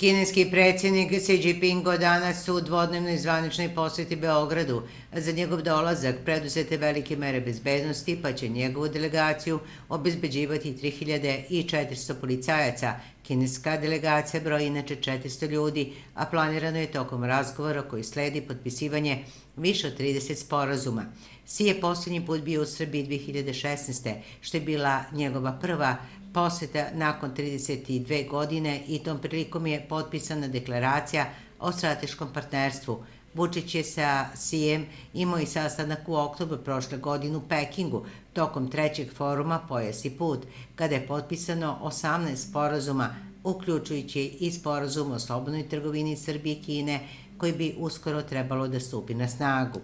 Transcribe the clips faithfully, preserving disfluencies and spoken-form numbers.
Kineski predsjednik Xi Jinping danas u dvodnevnoj zvaničnoj posjeti Beogradu. Za njegov dolazak preduzete velike mere bezbednosti, pa će njegovu delegaciju obezbeđivati tri hiljade četiristo policajaca. Kineska delegacija broji inače četiristo ljudi, a planirano je tokom razgovora koji sledi potpisivanje više od trideset sporazuma. Xi je posljednji put bio u Srbiji dve hiljade šesnaeste. što je bila njegova prva poseta nakon trideset dve godine i tom prilikom je potpisana deklaracija o strateškom partnerstvu. Vučić je sa Xijem imao i sastanak u oktobru prošle godine u Pekingu tokom trećeg foruma Pojas i put, kada je potpisano osamnaest sporazuma, uključujući i sporazum o slobodnoj trgovini Srbije i Kine, koji bi uskoro trebalo da stupi na snagu.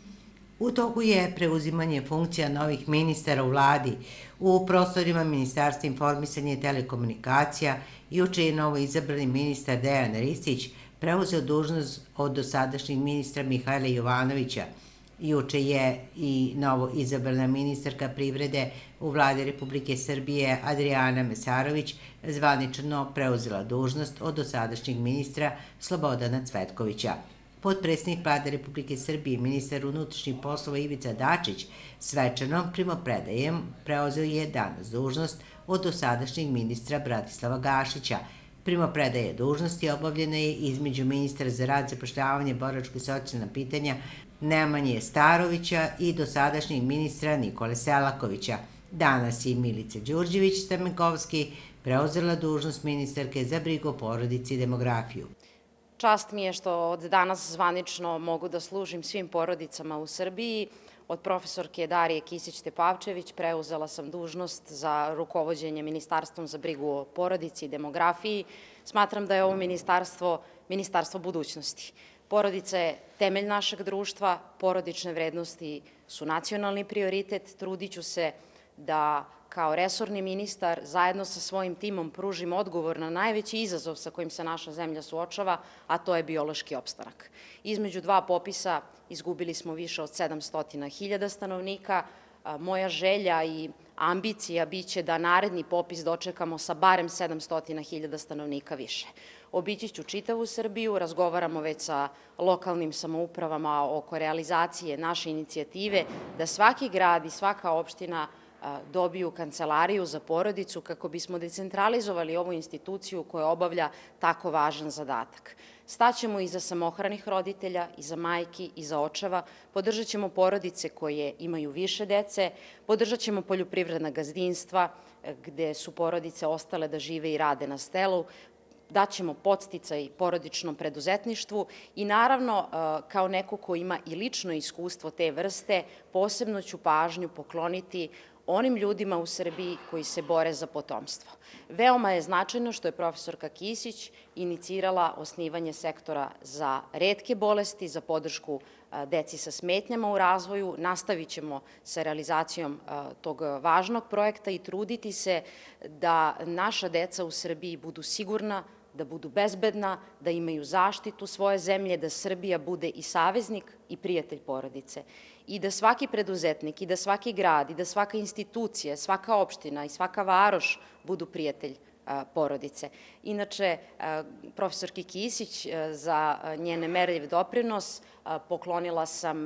U toku je preuzimanje funkcija novih ministara u vladi. U prostorima Ministarstva informisanja i telekomunikacija juče je novo izabrani ministar Dejan Ristić preuzeo dužnost od dosadašnjeg ministra Mihajla Jovanovića. Juče je i novo izabrana ministarka privrede u vladi Republike Srbije Adrijana Mesarović zvanično preuzela dužnost od dosadašnjeg ministra Slobodana Cvetkovića. Potpredsednik vlade Republike Srbije i ministar unutrašnjih poslova Ivica Dačić svečanom primopredajem preuzeo je danas dužnost od dosadašnjeg ministra Bratislava Gašića. Primopredaje dužnosti obavljena je između ministra za rad, zapošljavanje, boračka i socijalna pitanja Nemanje Starovića i dosadašnjeg ministra Nikole Selakovića. Danas je Milica Đurđević Stamenkovski preuzela dužnost ministarke za brigu o porodici i demografiju. Čast mi je što od danas zvanično mogu da služim svim porodicama u Srbiji. Od profesorke Darije Kisić-Tepavčević preuzela sam dužnost za rukovođenje Ministarstvom za brigu o porodici i demografiji. Smatram da je ovo ministarstvo ministarstvo budućnosti. Porodica je temelj našeg društva, porodične vrednosti su nacionalni prioritet. Trudit ću se da kao resorni ministar zajedno sa svojim timom pružim odgovor na najveći izazov sa kojim se naša zemlja suočava, a to je biološki opstanak. Između dva popisa izgubili smo više od sedamsto hiljada stanovnika. Moja želja i ambicija biće da naredni popis dočekamo sa barem sedamsto hiljada stanovnika više. Obići ću čitavu Srbiju, razgovaramo već sa lokalnim samoupravama oko realizacije naše inicijative da svaki grad i svaka opština dobiju kancelariju za porodicu kako bismo decentralizovali ovu instituciju koja obavlja tako važan zadatak. Staćemo iza samohranih roditelja, iza majki, iza očeva, podržat ćemo porodice koje imaju više dece, podržat ćemo poljoprivredna gazdinstva gde su porodice ostale da žive i rade na selu, daćemo podsticaj porodičnom preduzetništvu i naravno kao neko ko ima i lično iskustvo te vrste, posebno ću pažnju pokloniti onim ljudima u Srbiji koji se bore za potomstvo. Veoma je značajno što je profesorka Kisić inicirala osnivanje sektora za retke bolesti, za podršku deci sa smetnjama u razvoju. Nastavit ćemo sa realizacijom tog važnog projekta i truditi se da naša deca u Srbiji budu sigurna, da budu bezbedna, da imaju zaštitu svoje zemlje, da Srbija bude i saveznik i prijatelj porodice. I da svaki preduzetnik, i da svaki grad, i da svaka institucija, svaka opština i svaka varoš budu prijatelj porodice. Inače, profesorki Kisić za njene merljiv doprinos poklonila sam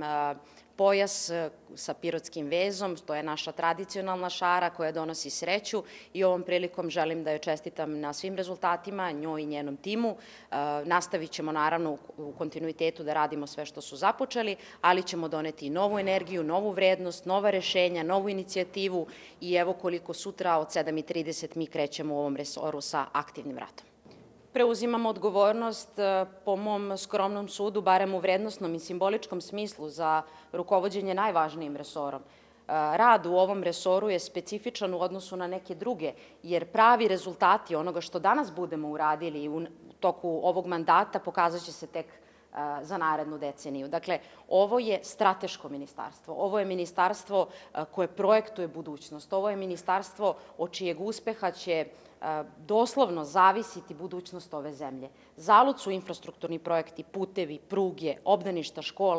pojas sa pirotskim vezom, to je naša tradicionalna šara koja donosi sreću i ovom prilikom želim da joj čestitam na svim rezultatima, njoj i njenom timu. Nastavit ćemo naravno u kontinuitetu da radimo sve što su započeli, ali ćemo doneti i novu energiju, novu vrednost, nova rešenja, novu inicijativu i evo koliko sutra od sedam i trideset mi krećemo u ovom resoru sa aktivnim radom. Preuzimamo odgovornost, po mom skromnom sudu, barem u vrednostnom i simboličkom smislu, za rukovođenje najvažnijim resorom. Rad u ovom resoru je specifičan u odnosu na neke druge, jer pravi rezultati onoga što danas budemo uradili u toku ovog mandata pokazat će se tek za narednu deceniju. Dakle, ovo je strateško ministarstvo, ovo je ministarstvo koje projektuje budućnost, ovo je ministarstvo od čijeg uspeha će doslovno zavisiti budućnost ove zemlje. Zalud su infrastrukturni projekti, putevi, pruge, obdaništa, škole,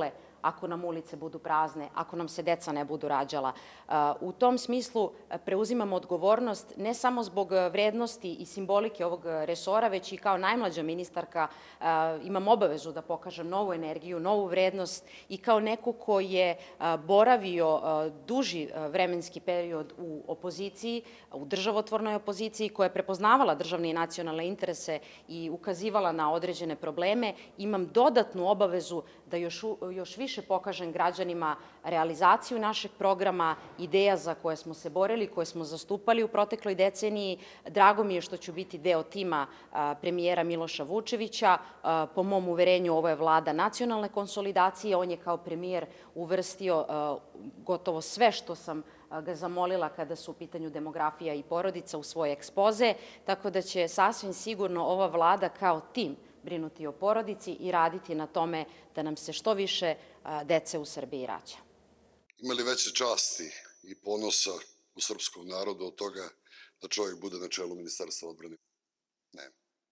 ako nam ulice budu prazne, ako nam se deca ne budu rađala. U tom smislu preuzimam odgovornost ne samo zbog vrednosti i simbolike ovog resora, već i kao najmlađa ministarka imam obavezu da pokažem novu energiju, novu vrednost i kao neko ko je boravio duži vremenski period u opoziciji, u državotvornoj opoziciji, koja je prepoznavala državne i nacionalne interese i ukazivala na određene probleme, imam dodatnu obavezu da još, još više pokažem građanima realizaciju našeg programa, ideja za koje smo se borili, koje smo zastupali u protekloj deceniji. Drago mi je što ću biti deo tima premijera Miloša Vučevića. Po mom uverenju, ovo je vlada nacionalne konsolidacije. On je kao premijer uvrstio gotovo sve što sam ga zamolila kada su u pitanju demografija i porodica u svoje ekspoze, tako da će sasvim sigurno ova vlada kao tim brinuti o porodici i raditi na tome da nam se što više dece u Srbiji rađa. Ima li veće časti i ponosa u srpskom narodu od toga da čovjek bude na čelu Ministarstva odbrane? Ne.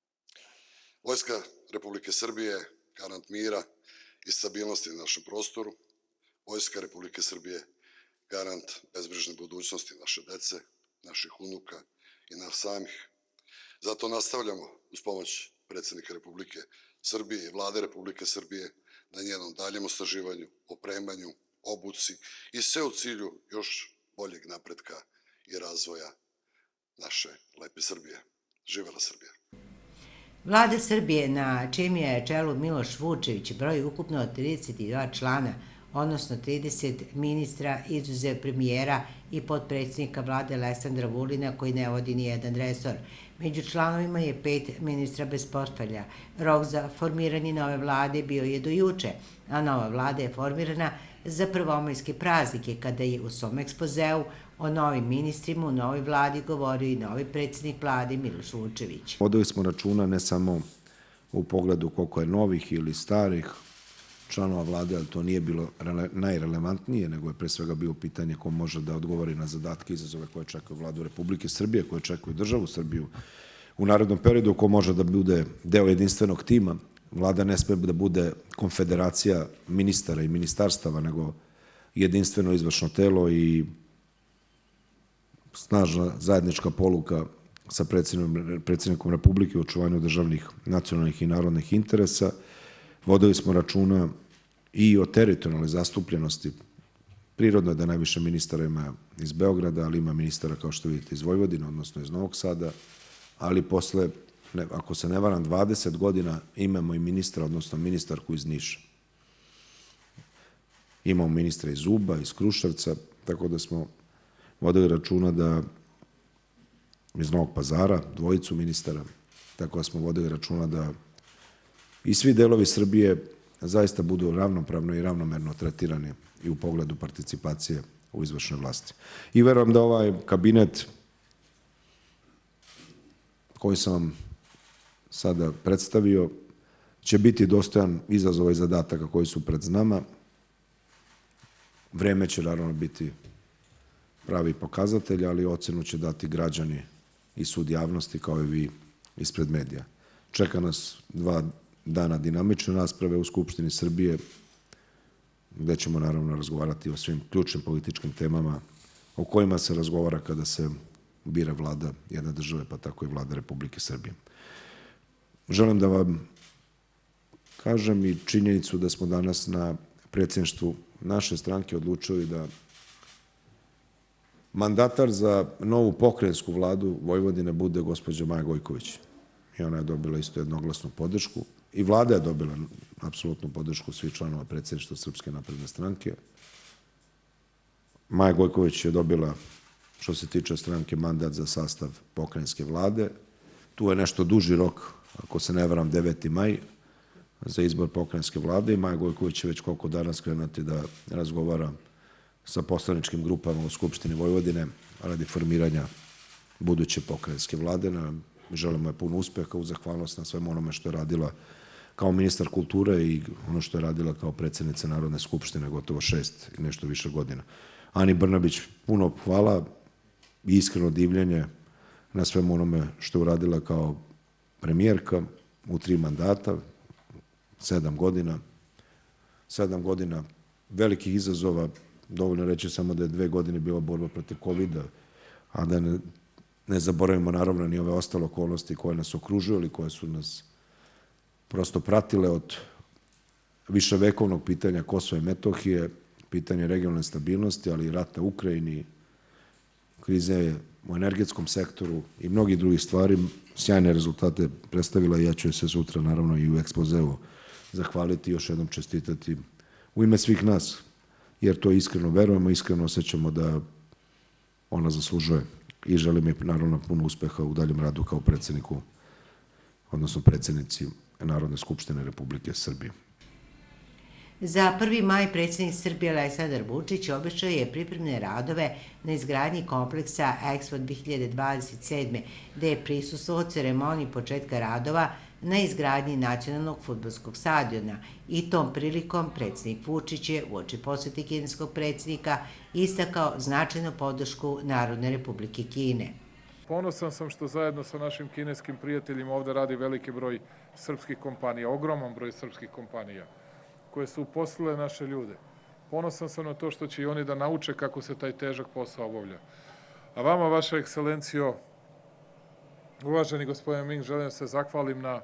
Vojska Republike Srbije je garant mira i stabilnosti na našem prostoru. Vojska Republike Srbije garant bezbrižne budućnosti naše dece, naših unuka i nas samih. Zato nastavljamo uz pomoć predsjednika Republike Srbije i vlade Republike Srbije na njenom daljem osnaživanju, opremanju, obuci i sve u cilju još boljeg napretka i razvoja naše lepe Srbije. Živela Srbija! Vlada Srbije, na čijem je čelu Miloš Vučević, broji ukupno trideset dva člana, odnosno trideset ministra, izuzev premijera i potpredsjednika vlade Aleksandra Vulina, koji ne vodi ni jedan resor. Među članovima je pet ministra bez portfelja. Rok za formiranje nove vlade bio je do juče, a nova vlada je formirana za prvomajske praznike, kada je u svom ekspozeu o novim ministrima u novoj vladi govorio i novi predsjednik vlade Miloš Vučević. Vodili smo računa ne samo u pogledu koliko je novih ili starih članova vlade, ali to nije bilo najrelevantnije, nego je pre svega bilo pitanje ko može da odgovori na zadatke i izazove koje čekaju vladu Republike Srbije, koje čekaju državu Srbiju u narednom periodu, ko može da bude deo jedinstvenog tima. Vlada ne sme da bude konfederacija ministara i ministarstava, nego jedinstveno izvršno telo i snažna zajednička poluka sa predsjednikom Republike u očuvanju državnih, nacionalnih i narodnih interesa. Vodili smo računa i o teritorijalnoj zastupljenosti. Prirodno je da najviše ministara ima iz Beograda, ali ima ministara, kao što vidite, iz Vojvodine, odnosno iz Novog Sada, ali posle, ako se ne varam, dvadeset godina imamo i ministra, odnosno ministarku iz Niša. Imamo ministra iz Uba, iz Kruševca, tako da smo vodili računa da iz Novog Pazara, dvojicu ministara, tako da smo vodili računa da i svi delovi Srbije zaista budu ravnopravno i ravnomerno tretirani i u pogledu participacije u izvršnoj vlasti. I verujem da ovaj kabinet koji sam vam sada predstavio će biti dostojan izazova i zadataka koji su pred nama. Vreme će naravno biti pravi pokazatelj, ali ocenu će dati građani i sud javnosti, kao i vi ispred medija. Čeka nas dva dana dinamične rasprave u Skupštini Srbije, gde ćemo naravno razgovarati o svim ključnim političkim temama o kojima se razgovara kada se bira vlada jedne države, pa tako i vlada Republike Srbije. Želim da vam kažem i činjenicu da smo danas na predsjedništvu naše stranke odlučili da mandatar za novu pokrajinsku vladu Vojvodine bude gospođa Maja Gojković. I ona je dobila isto jednoglasnu podršku. I vlada je dobila apsolutnu podršku svih članova predsjedništva Srpske napredne stranke. Maja Gojković je dobila, što se tiče stranke, mandat za sastav pokrajinske vlade. Tu je nešto duži rok, ako se ne varam, deveti maj, za izbor pokrajinske vlade i Maja Gojković će već koliko danas krenuti da razgovara sa poslaničkim grupama u Skupštini Vojvodine radi formiranja buduće pokrajinske vlade. Želimo je puno uspeha, u zahvalnost na svemu onome što je radila kao ministar kulture i ono što je radila kao predsjednica Narodne skupštine gotovo šest i nešto više godina. Ani Brnabić, puno hvala i iskreno divljenje na svemu onome što je uradila kao premijerka u tri mandata, sedam godina, sedam godina velikih izazova, dovoljno reći samo da je dve godine bila borba protiv kovida, a da ne, ne zaboravimo naravno ni ove ostale okolnosti koje nas okružuju ili koje su nas prosto pratile od viševekovnog pitanja Kosova i Metohije, pitanje regionalne stabilnosti, ali i rata u Ukrajini, krize u energetskom sektoru i mnogi drugih stvari. Sjajne rezultate predstavila i ja ću se sutra naravno i u ekspozeu zahvaliti i još jednom čestitati u ime svih nas, jer to iskreno verujemo, iskreno osjećamo da ona zaslužuje i želim je naravno puno uspeha u daljem radu kao predsjedniku, odnosno predsjednici Narodne skupštine Republike Srbije. Za prvi maj predsjednik Srbije Aleksandar Vučić obećao je pripremne radove na izgradnji kompleksa Expo dve hiljade dvadeset sedme, gde je prisustvovao ceremoniji početka radova na izgradnji nacionalnog fudbalskog stadiona i tom prilikom predsjednik Vučić je uoči posete kineskog predsjednika istakao značajnu podršku Narodne Republike Kine. Ponosan sam što zajedno sa našim kineskim prijateljima ovde radi veliki broj srpskih kompanija, ogroman broj srpskih kompanija koje su uposlile naše ljude. Ponosan sam na to što će i oni da nauče kako se taj težak posao obavlja. A vama, vaša ekscelencijo, uvaženi gospodine Ming, želim da se zahvalim na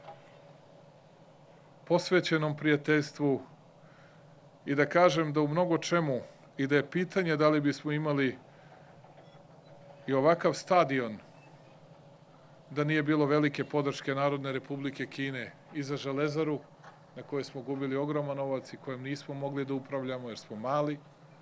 posvećenom prijateljstvu i da kažem da u mnogo čemu i da je pitanje da li bismo imali i ovakav stadion da nije bilo velike podrške Narodne Republike Kine i za Železaru, na kojoj smo gubili ogroman novac i kojem nismo mogli da upravljamo jer smo mali.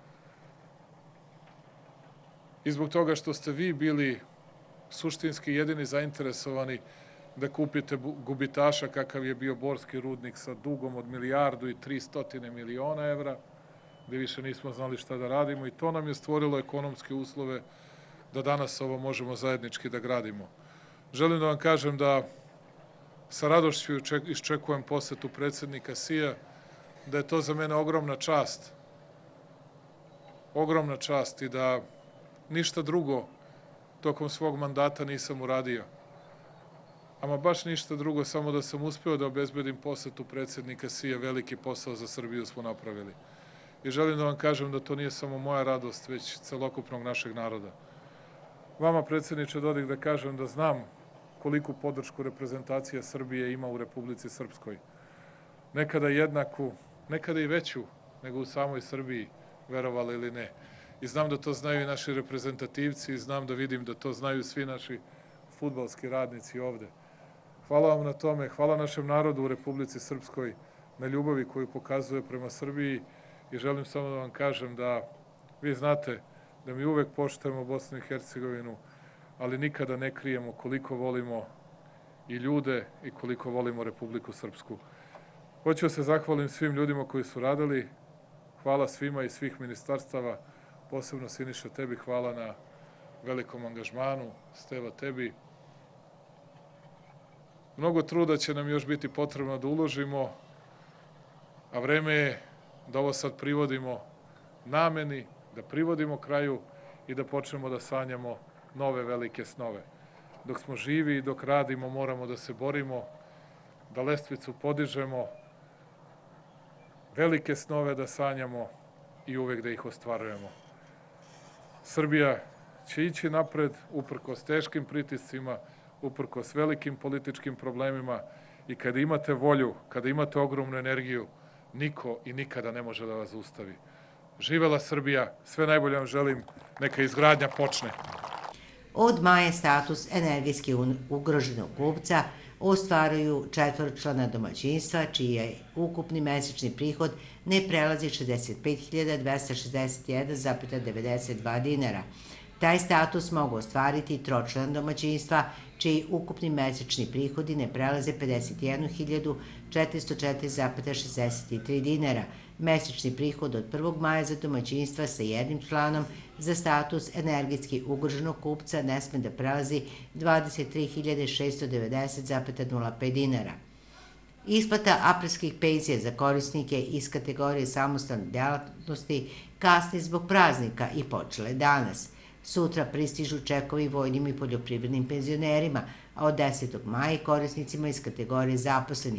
I zbog toga što ste vi bili suštinski jedini zainteresovani da kupite gubitaša kakav je bio Borski rudnik sa dugom od milijardu i tristotine miliona evra, gde više nismo znali šta da radimo i to nam je stvorilo ekonomske uslove da danas ovo možemo zajednički da gradimo. Želim da vam kažem da sa radošću iščekujem posetu predsjednika Xija, da je to za mene ogromna čast, ogromna čast i da ništa drugo tokom svog mandata nisam uradio. Ama baš ništa drugo, samo da sam uspeo da obezbedim posetu predsjednika Xija, veliki posao za Srbiju smo napravili. I želim da vam kažem da to nije samo moja radost, već celokupnog našeg naroda. Vama, predsjedniče Dodik, da kažem da znam koliku podršku reprezentacija Srbije ima u Republici Srpskoj. Nekada jednaku, nekada i veću nego u samoj Srbiji, verovali ili ne. I znam da to znaju i naši reprezentativci i znam da vidim da to znaju svi naši fudbalski radnici ovde. Hvala vam na tome, hvala našem narodu u Republici Srpskoj na ljubavi koju pokazuje prema Srbiji i želim samo da vam kažem da vi znate da mi uvek poštujemo Bosnu i Hercegovinu, ali nikada ne krijemo koliko volimo i ljude i koliko volimo Republiku Srpsku. Hoću da se zahvalim svim ljudima koji su radili, hvala svima iz svih ministarstava, posebno Siniša tebi, hvala na velikom angažmanu, Steva tebi. Mnogo truda će nam još biti potrebno da uložimo, a vreme je da ovo sad privodimo nameni, da privodimo kraju i da počnemo da sanjamo nove velike snove. Dok smo živi i dok radimo, moramo da se borimo, da lestvicu podižemo, velike snove da sanjamo i uvek da ih ostvarujemo. Srbija će ići napred uprkos teškim pritiscima, uprkos velikim političkim problemima i kada imate volju, kada imate ogromnu energiju, niko i nikada ne može da vas zaustavi. Živela Srbija, sve najbolje vam želim, neka izgradnja počne. Od maja status energetski ugroženog kupca ostvaruju četvoročlana domaćinstva, čiji je ukupni mesečni prihod ne prelazi šezdeset pet hiljada dvesta šezdeset jedan zarez devedeset dva dinara. Taj status mogu ostvariti tročlana domaćinstva, čiji ukupni mesečni prihodi ne prelaze pedeset jednu hiljadu četiristo četiri zarez šezdeset tri dinara. Mesečni prihod od prvog maja za domaćinstva sa jednim članom za status energetski ugroženog kupca ne sme da prelazi dvadeset tri hiljade šesto devedeset zarez nula pet dinara. Isplata aprilskih penzija za korisnike iz kategorije samostalne delatnosti kasni zbog praznika i počele danas. Sutra pristižu čekovi vojnim i poljoprivrednim penzionerima, a od desetog maja korisnicima iz kategorije zaposlenih.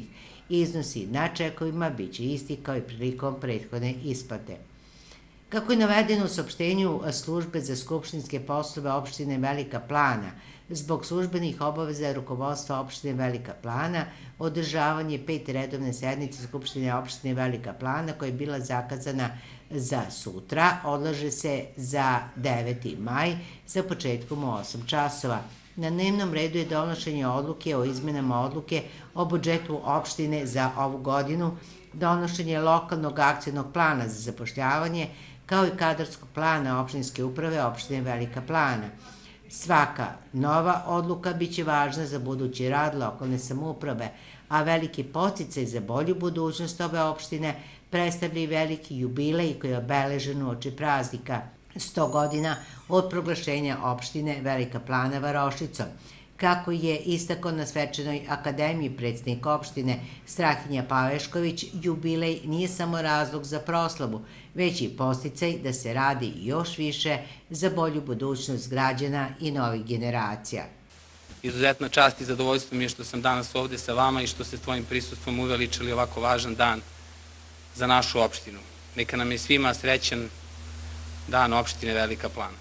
iznosi na čekovima bit će isti kao i prilikom prethodne isplate. Kako je navedeno u saopštenju službe za skupštinske poslove opštine Velika Plana, zbog službenih obaveza rukovodstva opštine Velika Plana, održavanje pet redovne sednice Skupštine opštine Velika Plana, koja je bila zakazana za sutra, odlaže se za deveti maj sa početkom u osam časova. Na dnevnom redu je donošenje odluke o izmenama odluke o budžetu opštine za ovu godinu, donošenje lokalnog akcionog plana za zapošljavanje, kao i kadarskog plana opštinske uprave opštine Velika Plana. Svaka nova odluka biće važna za budući rad lokalne samouprave, a veliki podsticaj za bolju budućnost ove opštine predstavlja i veliki jubilej koji je obeležen uoči praznika sto godina od proglašenja opštine Velika Plana varošicom. Kako je istakao na svečanoj akademiji predsednik opštine Strahinja Pavešković, jubilej nije samo razlog za proslavu, već i podsticaj da se radi još više za bolju budućnost građana i novih generacija. Izuzetna čast i zadovoljstvo mi je što sam danas ovde sa vama i što ste tvojim prisustvom uveličili ovako važan dan za našu opštinu. Neka nam je svima srećan dan opštine Velika Plana.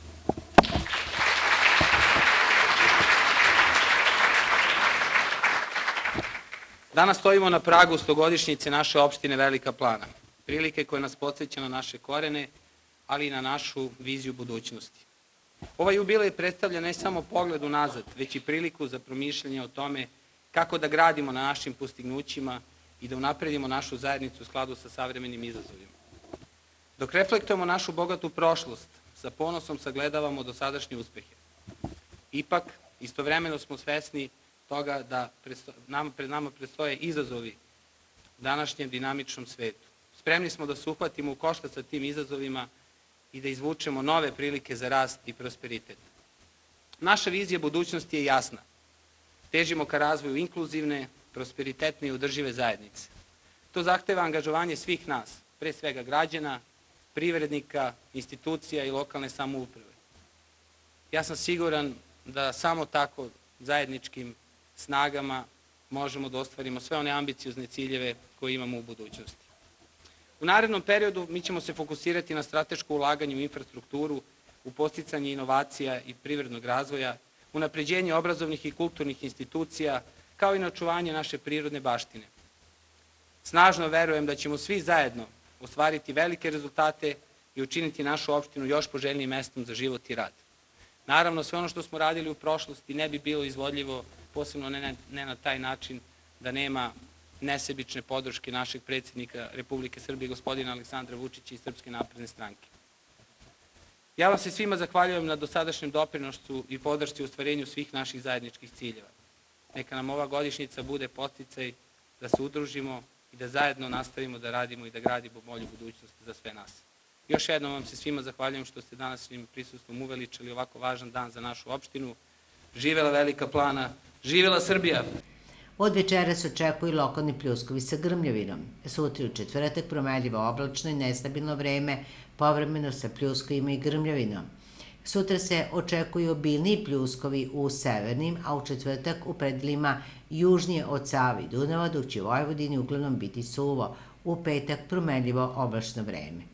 Danas stojimo na pragu stogodišnjice naše opštine Velika Plana, prilike koja nas podsjeća na naše korene, ali i na našu viziju budućnosti. Ovaj jubilej predstavlja ne samo pogled unazad, već i priliku za promišljanje o tome kako da gradimo na našim postignućima i da unapredimo našu zajednicu u skladu sa savremenim izazovima. Dok reflektujemo našu bogatu prošlost, sa ponosom sagledavamo dosadašnje uspehe. Ipak, istovremeno smo svesni toga da pred nama predstoje izazovi u današnjem dinamičnom svetu. Spremni smo da se uhvatimo u koštac sa tim izazovima i da izvučemo nove prilike za rast i prosperitet. Naša vizija budućnosti je jasna. Težimo ka razvoju inkluzivne, prosperitetne i održive zajednice. To zahteva angažovanje svih nas, pre svega građana, privrednika, institucija i lokalne samouprave. Ja sam siguran da samo tako zajedničkim snagama možemo da ostvarimo sve one ambiciozne ciljeve koje imamo u budućnosti. U narednom periodu mi ćemo se fokusirati na strateško ulaganje u infrastrukturu, u podsticanje inovacija i privrednog razvoja, unapređenje obrazovnih i kulturnih institucija, kao i na očuvanje naše prirodne baštine. Snažno verujem da ćemo svi zajedno ostvariti velike rezultate i učiniti našu opštinu još poželjnijim mestom za život i rad. Naravno, sve ono što smo radili u prošlosti ne bi bilo izvodljivo, posebno ne, ne na taj način da nema nesebične podrške našeg predsjednika Republike Srbije, gospodina Aleksandra Vučića i Srpske napredne stranke. Ja vam se svima zahvaljujem na dosadašnjem doprinošću i podršci u ostvarenju svih naših zajedničkih ciljeva. Neka nam ova godišnjica bude podsticaj da se udružimo i da zajedno nastavimo da radimo i da gradimo bolju budućnost za sve nas. Još jednom vam se svima zahvaljujem što ste današnjim prisustvom uveličili ovako važan dan za našu opštinu. Živela Velika Plana, živela Srbija! Od večeras očekuju lokalni pljuskovi sa grmljavinom. Sutra u četvrtak promenljivo oblačno i nestabilno vreme, povremeno sa pljuskovima i grmljavinom. Sutra se očekuju obilniji pljuskovi u severnim, a u četvrtak u predelima južnije od Save i Dunava, dok će u Vojvodini uglavnom biti suvo. U petak promenljivo oblačno vreme.